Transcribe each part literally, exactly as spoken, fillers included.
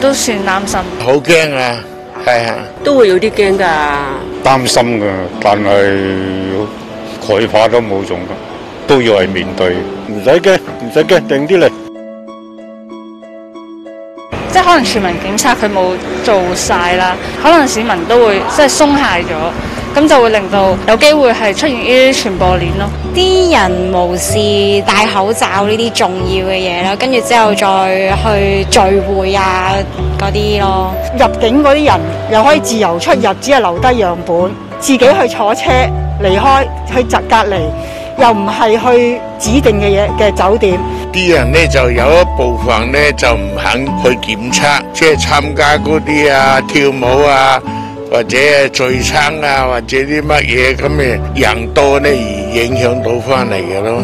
都算擔心。 好驚啊，係啊， 都會有啲驚㗎。 擔心㗎，但係害怕都冇用㗎，都要係面對。唔使驚，唔使驚，定啲嚟。 即係可能全民檢測佢冇做晒啦，可能市民都會即係鬆懈咗，咁就會令到有機會係出現呢啲傳播鏈咯。 啲人無視戴口罩呢啲重要嘅嘢啦，跟住之後再去聚會啊嗰啲咯。 入境嗰啲人又可以自由出入，只係留低樣本，自己去坐車離開去隔隔離，又唔係去指定嘅嘢嘅酒店。 啲人呢就有一部分呢就唔肯去檢測，即係參加嗰啲啊跳舞啊，或者聚餐啊，或者啲乜嘢咁嘅人多呢而影響到翻嚟嘅咯。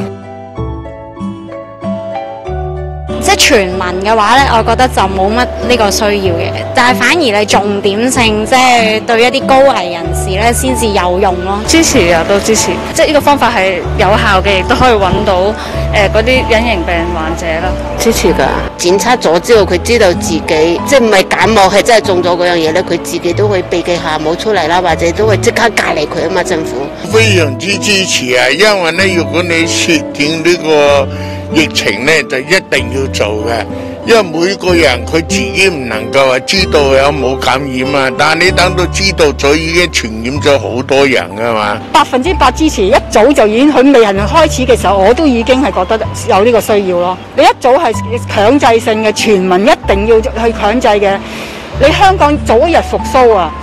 即係全民嘅話咧，我覺得就冇乜呢個需要嘅，但係反而你重點性，即係對一啲高危人士咧，先至有用咯。 支持啊，都支持，即係呢個方法係有效嘅，亦都可以揾到誒嗰啲隱形病患者啦。 支持㗎，檢測咗之後，佢知道自己即係唔係感冒，係真係中咗嗰樣嘢咧，佢自己都會避忌下冇出嚟啦，或者都會即刻隔離佢啊嘛，政府。 非常之支持啊，因為咧，如果你設定呢個疫情咧，就一定要做嘅，因為每個人佢自己唔能夠話知道有冇感染啊，但係你等到知道咗已經傳染咗好多人㗎嘛。 百分之百支持，一早就已經佢未人開始嘅時候，我都已經係覺得有呢個需要咯。你一早係強制性嘅，全民一定要去強制嘅，你香港早一日復甦啊！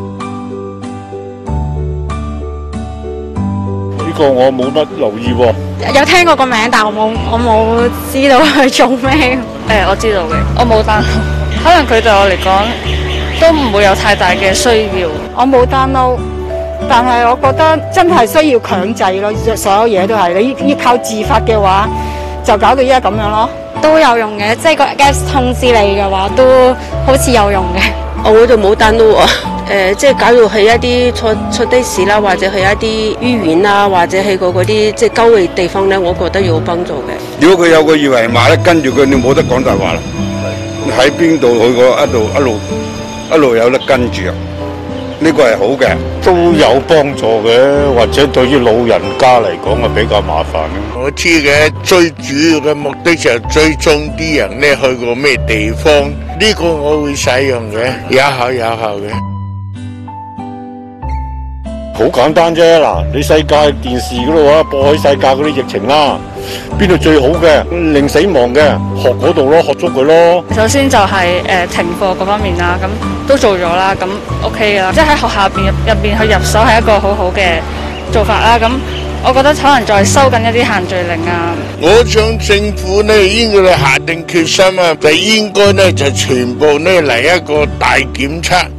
呢個我冇乜留意喎。 有聽過個名，但我冇我冇知道佢做咩。 誒、我知道嘅，我冇 download，可能佢對我嚟講都唔會有太大嘅需要。 我冇 download，但係我覺得真係需要強制咯，所有嘢都係你要靠自發嘅話，就搞到依家咁樣咯。 都有用嘅，即係個 Apps 通知你嘅話，都好似有用嘅。 我就冇 download 啊。誒，即係假如去一啲坐坐的士啦，或者去一啲醫院啦，或者去過嗰啲即係郊嘅地方咧，我覺得有幫助嘅。 如果佢有個二維碼咧，跟住佢，你冇得講大話啦。喺邊度去過一路一路一路有得跟住啊？呢個係好嘅，都有幫助嘅，或者對於老人家嚟講啊比較麻煩嘅。 我知嘅，最主要嘅目的就係追蹤啲人咧去過咩地方，呢個我會使用嘅，有效有效嘅。 好簡單啫，嗱，你世界電視嗰度啊，播喺世界嗰啲疫情啦，邊度最好嘅，零死亡嘅，學嗰度咯，學足佢咯。 首先就係、誒、停課嗰方面啦，咁都做咗啦，咁 OK 㗎啦，即係喺學校入邊入邊去入手係一個好好嘅做法啦。咁我覺得可能再收緊一啲限聚令啊。 我想政府呢應該下定決心啊，就應該呢就全部呢嚟一個大檢測。